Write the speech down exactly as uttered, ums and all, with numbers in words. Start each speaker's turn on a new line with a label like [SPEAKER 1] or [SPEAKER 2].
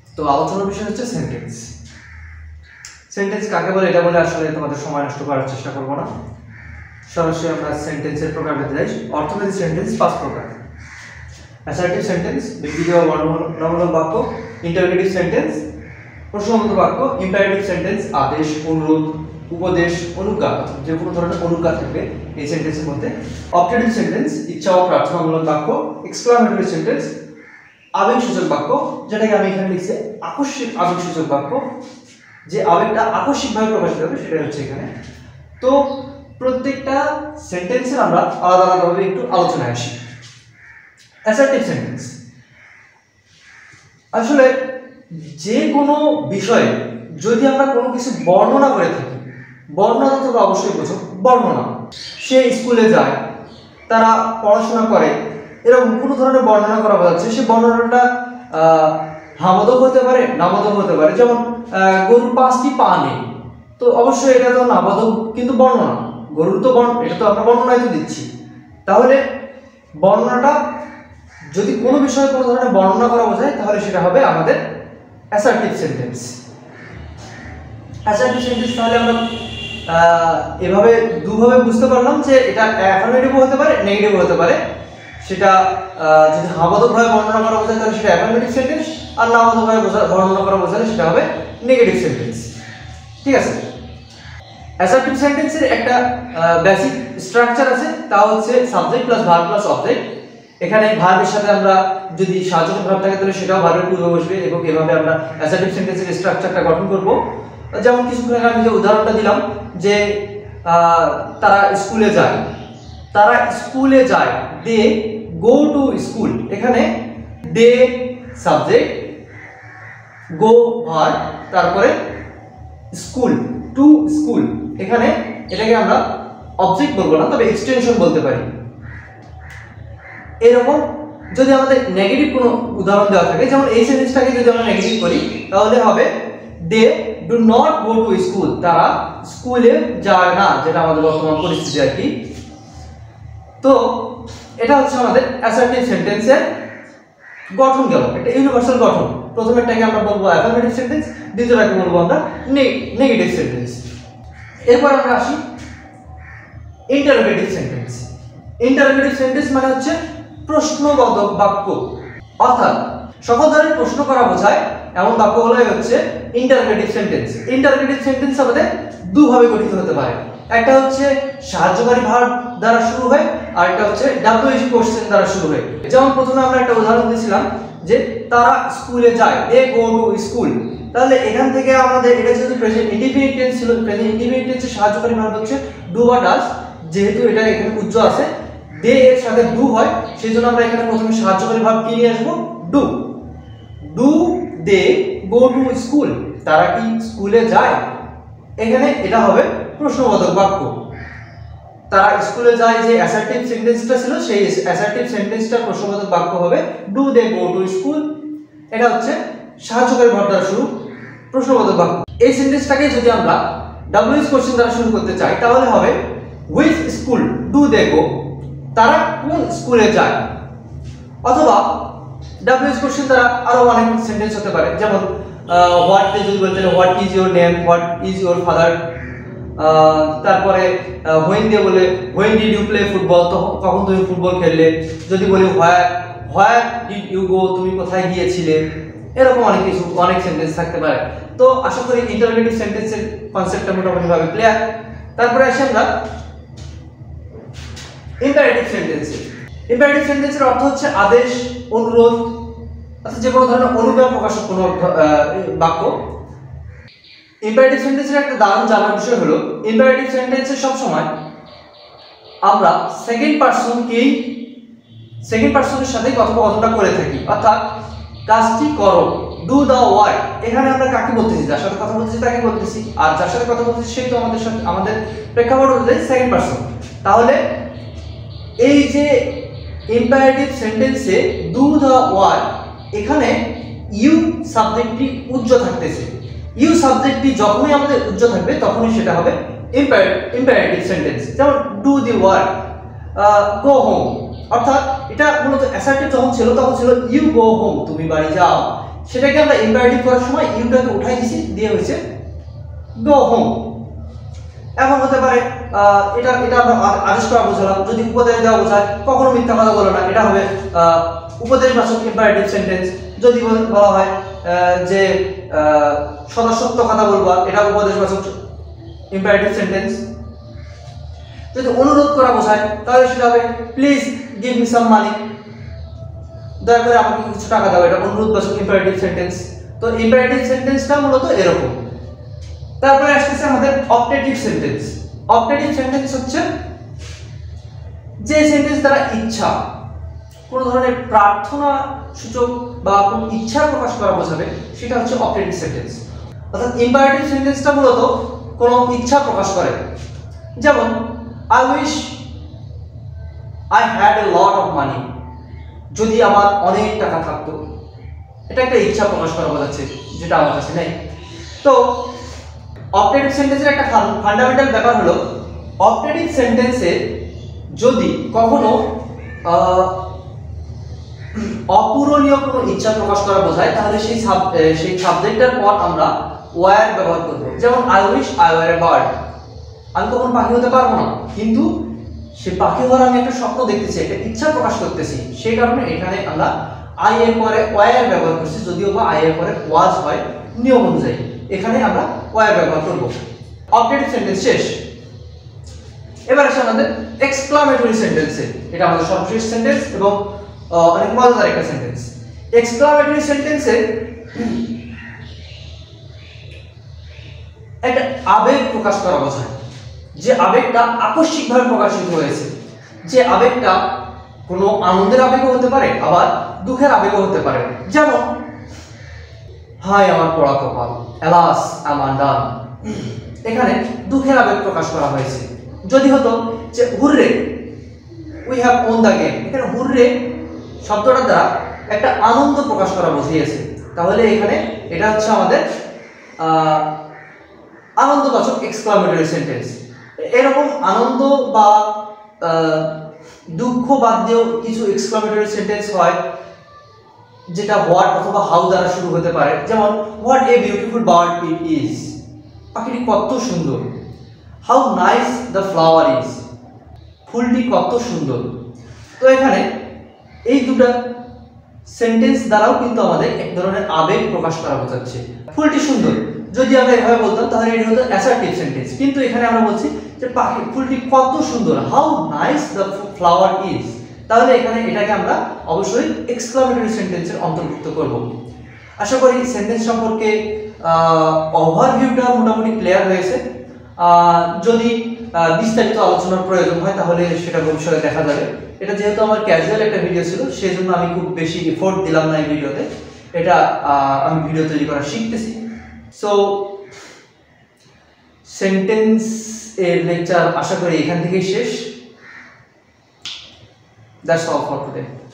[SPEAKER 1] তো আলোচনার বিষয় হচ্ছে সেন্টেন্স। সেন্টেন্স কাকে বলে এটা বলে আসলে তোমাদের সময় নষ্ট করার চেষ্টা করব না, সরাসরি আমরা সেন্টেন্সের প্রকারভেদে যাই। অর্থভেদে সেন্টেন্স পাঁচ প্রকার: অ্যাসার্টিভ সেন্টেন্স, বিবৃতি বা বর্ণনামূলক বাক্য; ইন্টারোগেটিভ সেন্টেন্স, প্রশ্নবোধক বাক্য; ইম্পারেটিভ সেন্টেন্স, আদেশ, অনুরোধ, উপদেশ, অনুজ্ঞা, যে কোনো ধরনের অনুজ্ঞা থাকবে এই সেন্টেন্সের মধ্যে; অবজেক্টিভ সেন্টেন্স, ইচ্ছা ও প্রার্থনামূলক বাক্য; এক্সক্লামেটরি সেন্টেন্স, আবেগসূচক বাক্য, যেটাকে আমি এখানে লিখছি আকস্মিক আবেগসূচক বাক্য, যে আবেগটা আকস্মিকভাবে প্রকাশিত হবে সেটা হচ্ছে এখানে। তো প্রত্যেকটা সেন্টেন্সের আমরা আলাদা আলাদাভাবে একটু আলোচনায় আসি। অ্যাসার্টিভ সেন্টেন্স, আসলে যে কোনো বিষয়ে যদি আমরা কোনো কিছু বর্ণনা করে থাকি, বর্ণনা তোমরা অবশ্যই বোঝো, বর্ণনা, সে স্কুলে যায়, তারা পড়াশোনা করে, এরকম কোনো ধরনের বর্ণনা করা বোঝাচ্ছে। সে বর্ণনাটা হামদক হতে পারে, নামদক হতে পারে। যেমন গরুর পাঁচটি পা নেই, তো অবশ্যই এটা তো নামদক, কিন্তু বর্ণনা, গরুর তো বর্ণ, এটা তো আমরা বর্ণনায় তো দিচ্ছি। তাহলে বর্ণনাটা যদি কোনো বিষয়ে কোনো ধরনের বর্ণনা করা বোঝায় তাহলে সেটা হবে আমাদের অ্যাসার্টিভ সেন্টেন্স। অ্যাসার্টিভ সেন্টেন্স তাহলে আমরা এভাবে দুভাবে বুঝতে পারলাম যে এটা অ্যাফার্মেটিভও হতে পারে, নেগেটিভও হতে পারে। সেটা যদি হামদকভাবে বর্ণনা করা বোঝায় তাহলে সেটা অ্যাফার্মেটিভ সেন্টেন্স, আর নামদকভাবে বর্ণনা করা বোঝালে সেটা হবে নেগেটিভ সেন্টেন্স। ঠিক আছে? অ্যাসার্টিভ সেন্টেন্সের একটা বেসিক স্ট্রাকচার আছে, তা হচ্ছে subject plus verb plus object. এখানে ভার্বের সাথে আমরা যদি সাহায্যকারী ভার্ব থাকে তাহলে সেটাও ভার্বের পূর্বে বসবে, এবং এভাবে আমরা অ্যাসার্টিভ সেন্টেন্সের স্ট্রাকচারটা গঠন করব। যেমন কিছুক্ষণ আগে আমি যে উদাহরণটা দিলাম যে তারা স্কুলে যায়, তারা স্কুলে যায়, দে গো টু স্কুল। এখানে দে সাবজেক্ট, গো ভার্ব, তারপরে স্কুল, টু স্কুল। এখানে এটাকে আমরা অবজেক্ট বলবো না, তবে এক্সটেনশন বলতে পারি। এরকম যদি আমাদের নেগেটিভ কোনো উদাহরণ দেওয়া থাকে, যেমন এই সেন্টেন্সটাকে যদি আমরা নেগেটিভ করি তাহলে হবে they do not go to school, তারা স্কুলে যায় না, যেটা আমাদের বর্তমান পরিস্থিতি আর কি। তো এটা হচ্ছে আমাদের অ্যাসার্টিভ সেন্টেন্সের গঠন গেল, একটা ইউনিভার্সাল গঠন। প্রথমেরটাকে আমরা বলবো অ্যাফার্মেটিভ সেন্টেন্স, দ্বিতীয়টাকে বলবো আমরা নেগেটিভ সেন্টেন্স। এরপর আমরা আসি ইন্টারোগেটিভ সেন্টেন্স। ইন্টারোগেটিভ সেন্টেন্স মানে হচ্ছে প্রশ্নবোধক বাক্য, অর্থাৎ সকল ধরনের প্রশ্ন করা বোঝায় এমন বাক্যগুলোই হচ্ছে ইন্টারোগেটিভ সেন্টেন্স। ইন্টারোগেটিভ সেন্টেন্স আমাদের দুভাবে গঠিত হতে পারে, একটা হচ্ছে সাহায্যকারী ভার্ব দ্বারা শুরু হয়, আর একটা হচ্ছে ডাব্লিউএইচ কোশ্চেন দ্বারা শুরু হয়। যেমন প্রথমে আমরা একটা উদাহরণ দিয়েছিলাম যে তারা স্কুলে যায়, দে গো টু স্কুল। তাহলে এখান থেকে আমাদের এটা যেহেতু প্রেজেন্ট ইনডিফিনিট টেন্স ছিল, প্রেজেন্ট ইনডিফিনিট টেন্সের সাহায্যকারী ভার্ব হচ্ছে ডু বা ডাজ, যেহেতু এটা এখানে উজ্জ আছে, দে এর সাথে ডু হয়, সেই জন্য আমরা এখানে প্রথমে সাহায্যকারী ভার্ব কি নিয়ে আসবো, do. Do they go to school, তারা কি স্কুলে যায়? এখানে এটা হবে প্রশ্নবোধক বাক্য। তারা স্কুলে যায় যে অ্যাসার্টিভ সেন্টেন্সটা ছিল, সেই অ্যাসার্টিভ সেন্টেন্সটা প্রশ্নবোধক বাক্য হবে do they go to school. এটা হচ্ছে সাহায্যকারী ভার্ব দ্বারা শুরু, প্রশ্নবোধক বাক্য। এই সেন্টেন্সটাকে যদি আমরা ডাব্লিউএইচ কোশ্চেন দ্বারা শুরু করতে চাই তাহলে হবে which school do they go, তারা কোন স্কুলে যায়। অথবা ডাব্লিউএইচ কোশ্চেন দ্বারা আরো অনেক সেন্টেন্স হতে পারে, যেমন হোয়াট তে যদি বলতে what is your name, what is your father. তারপরে হোয়েন দিয়ে বলে when did you play football, কখন তুমি ফুটবল খেললে। যদি বলি হোয়ার হোয়ার ডিড ইউ গো, তুমি কোথায় গিয়েছিলে। এরকম অনেক কিছু, অনেক সেন্টেন্স থাকতে পারে। তো আশা করি ইন্টারোগেটিভ সেন্টেন্সের কনসেপ্টটা মোটামুটি ভাবে ক্লিয়ার। তারপরে আসি আমরা ইম্পারেটিভ সেন্টেন্সে। ইম্পারেটিভ সেন্টেন্সের অর্থ হচ্ছে আদেশ, অনুরোধ, অর্থাৎ যে কোনো ধরনের অনুজ্ঞা প্রকাশক কোনো বাক্য। ইম্পারেটিভ সেন্টেন্সের একটা দারুণ জানার বিষয় হলো ইম্পারেটিভ সেন্টেন্সে সবসময় আমরা সেকেন্ড পারসনকেই সেকেন্ড পারসনের সাথে কথোপকথনটা করে থাকি, অর্থাৎ কাজটি করো, ডু দ্য ওয়ার্ক। এখানে আমরা কাকে বলতেছি, যার সাথে কথা বলতেছি তাকে বলতেছি, আর যার সাথে কথা বলতেছি সেই তো আমাদের সাথে আমাদের প্রেক্ষাপট অনুযায়ী সেকেন্ড পারসন। তাহলে এই যে ইম্পারেটিভ সেন্টেন্সে ডু দ্য ওয়ার্ক, এখানে ইউ সাবজেক্টটি উজ্জ্ব থাকতেছে। ইউ সাবজেক্টটি যখনই আমাদের উজ্জ্ব থাকবে তখনই সেটা হবে ইম্পারেটিভ সেন্টেন্স। যেমন do the work, go home, অর্থাৎ এটা মূলত অ্যাসার্টিভ যখন ছিল তখন ছিল ইউ গো হোম, তুমি বাড়ি যাও। সেটাকে আমরা ইম্পারেটিভ করার সময় ইউটাকে উঠাই দিয়েছি, দিয়ে হয়েছে গো হোম। এমন হতে পারে এটা এটা আমরা আদেশ করা বোঝালাম, যদি উপদেশ দেওয়া বোঝায় কখনো মিথ্যা কথা বলো না, এটা হবে উপদেশবাচক ইম্পারেটিভ সেন্টেন্স। যদি বলা হয় যে সদা সত্য কথা বলবা, এটা উপদেশবাচক ইম্পারেটিভ সেন্টেন্স। যদি অনুরোধ করা বোঝায় তাহলে সেটা হবে please give me some money, দয়া করে আমাকে কিছু টাকা দাও, এটা অনুরোধবাচক ইম্পারেটিভ সেন্টেন্স। তো ইম্পারেটিভ সেন্টেন্সটা মূলত এরকম। তারপরে আসছে আমাদের অপটেটিভ সেন্টেন্স। অপটেটিভ সেন্টেন্স হচ্ছে যে সেন্টেন্স দ্বারা ইচ্ছা, কোন ধরনের প্রার্থনা সূচক বা কোন ইচ্ছা প্রকাশ করা বোঝাবে, সেটা হচ্ছে অপটেটিভ সেন্টেন্স। অর্থাৎ ইম্পারেটিভ সেন্টেন্সটা মূলত কোন ইচ্ছা প্রকাশ করে, যেমন I wish I had a lot of money, যদি আমার অনেক টাকা থাকতো, এটা একটা ইচ্ছা প্রকাশ করা বোঝাচ্ছে যেটা আমার কাছে নেই। তো অপটেটিভ সেন্টেন্সের একটা ফান্ডামেন্টাল ব্যাপার হলো, অপটেটিভ সেন্টেন্সে যদি কখনো অপূরণীয় কোনো ইচ্ছা প্রকাশ করা বোঝায় তাহলে সেই সেই সাবজেক্টের পর আমরা ওয়ার ব্যবহার করব। যেমন I wish I were a bird, আমি কখনো পাখি হতে পারবো না, কিন্তু সে পাখি হওয়ার আমি একটা স্বপ্ন দেখতেছি, একটা ইচ্ছা প্রকাশ করতেছি, সেই কারণে এখানে আমরা আই এর পরে ওয়ার ব্যবহার করছি, যদিও বা আই এর পরে ওয়াজ হয় নিয়ম অনুযায়ী, এখানে আমরা ওয়ার ব্যবহার করব। অপটেটিভ সেন্টেন্স শেষ। এবার আসে আমাদের এক্সক্লামেটরি সেন্টেন্সে, এটা আমাদের সর্বশেষ সেন্টেন্স এবং অনেক মজাদার একটা সেন্টেন্স। এক্সক্লামেটরি সেন্টেন্সে একটা আবেগ প্রকাশ করা বোঝায়, যে আবেগটা আকস্মিকভাবে প্রকাশিত হয়েছে, যে আবেগটা কোনো আনন্দের আবেগও হতে পারে আবার দুঃখের আবেগও হতে পারে। যেমন হায় আমার পোড়া কপাল, এলাস আমার ডান, এখানে দুঃখের আবেগ প্রকাশ করা হয়েছে। যদি হতো যে hurray we have won the game, এখানে হুররে শব্দটা দ্বারা একটা আনন্দ প্রকাশ করা বুঝিয়েছে, তাহলে এখানে এটা হচ্ছে আমাদের আনন্দবাচক এক্সক্লামেটরি সেন্টেন্স। এরকম আনন্দ বা দুঃখ বাদ দিয়েও কিছু এক্সক্লামেটরি সেন্টেন্স হয় যেটা হোয়াট অথবা হাউ দ্বারা শুরু হতে পারে। যেমন what a beautiful bird it is, পাখিটি কত সুন্দর। How nice the flower is, ফুলটি কত সুন্দর। তো এখানে এই দুটো সেন্টেন্স দ্বারাও কিন্তু আমাদের এক ধরনের আবেগ প্রকাশ করা বোঝাচ্ছে। ফুলটি সুন্দর যদি আমরা এভাবে বলতাম তাহলে এটা হতো অ্যাসার্টিভ সেন্টেন্স, কিন্তু এখানে আমরা বলছি যে পাখি ফুলটি কত সুন্দর, how nice the flower is, তাহলে এখানে এটাকে আমরা অবশ্যই এক্সক্লামেটরি সেন্টেন্সের অন্তর্ভুক্ত করব। আশা করি সেন্টেন্স সম্পর্কে ওভারভিউটা মোটামুটি ক্লিয়ার হয়েছে। যদি বিস্তারিত আলোচনার প্রয়োজন হয় তাহলে সেটা ভবিষ্যতে দেখা যাবে। এটা যেহেতু আমার ক্যাজুয়াল একটা ভিডিও ছিল, সেজন্য আমি খুব বেশি এফোর্ট দিলাম না এই ভিডিওতে, এটা আমি ভিডিও তৈরি করা শিখতেছি। সো সেন্টেন্স এর লেকচার আশা করি এখান থেকেই শেষ। That's all for today.